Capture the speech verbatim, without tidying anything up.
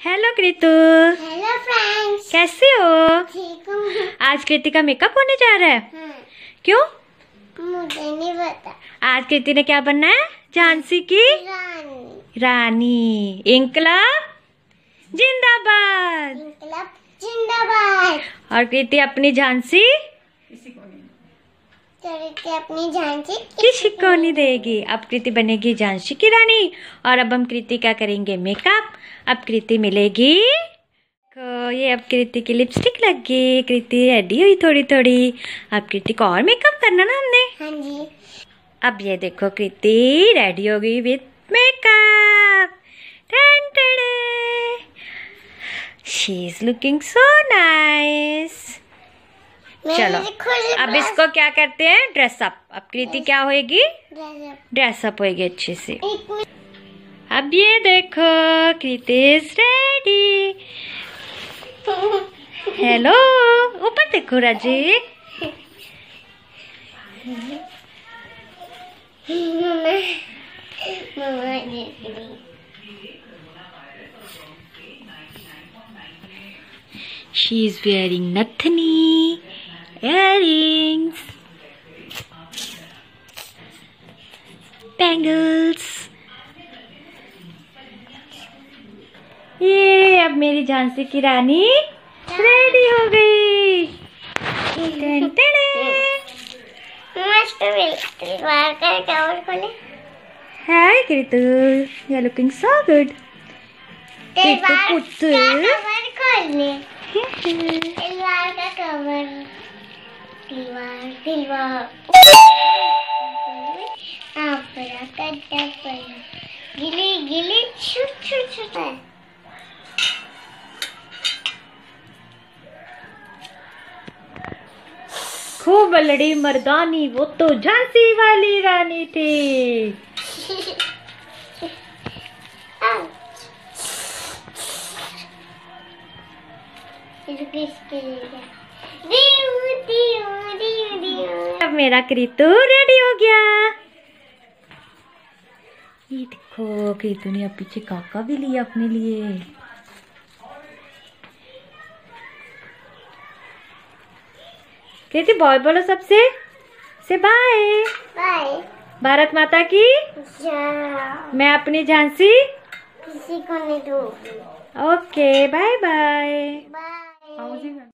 Hello कृतु। Hello friends, कैसे हो? ठीक हूँ। आज कृति का मेकअप होने जा रहा है। हाँ, क्यों? मुझे नहीं पता। आज कृति ने क्या बनना है? झांसी की रानी। रानी। इंकलाब जिंदाबाद। इंकलाब जिंदाबाद। और कृति अपनी झांसी करके अपनी झांसी किसी को नहीं देगी। अब कृति बनेगी झांसी की रानी। और अब हम कृति क्या करेंगे? मेकअप। अब कृति मिलेगी को ये अब कृति की लिपस्टिक लग गई। कृति रेडी हुई थोड़ी थोड़ी। अब कृति को और मेकअप करना ना हमने। हाँ जी। अब ये देखो कृति रेडी हो गई with makeup. She is looking so nice. चलो अब इसको क्या करते हैं? ड्रेसअप। अब कृति क्या होएगी? ड्रेसअप होएगी अच्छे से। अब ये देखो कृति इज रेडी। हेलो, ऊपर देखो राजी। She is wearing nathani, earrings, bangles. ये अब मेरी झांसी की रानी रेडी हो गई। टेन hi Kritu, you are looking so good. Kritu पुत्तु तिलवार का कवर, तिलवार तिलवार आपरा कट्टा पर गिली गिली छुट छुट छुट। खूब लड़ी मर्दानी, वो तो झांसी वाली रानी थी। अब मेरा कृतु रेडी हो गया। ये देखो कृतु ने अब पीछे काका भी लिया अपने लिए। कृति बॉय बोलो सबसे से बाय बाय। भारत माता की। मैं अपनी झांसी किसी को नहीं दूंगी। Okay bye bye. बाय।